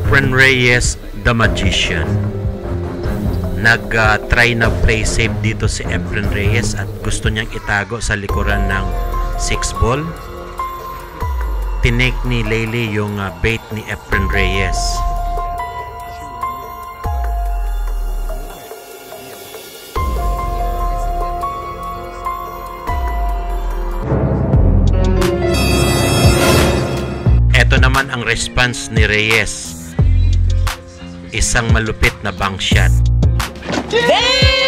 Efren Reyes, the Magician. Nag-try na play safe dito si Efren Reyes at gusto niyang itago sa likuran ng 6 ball. Tinik ni Lele yung bait ni Efren Reyes. Ito naman ang response ni Reyes. Isang malupit na bank shot. Damn!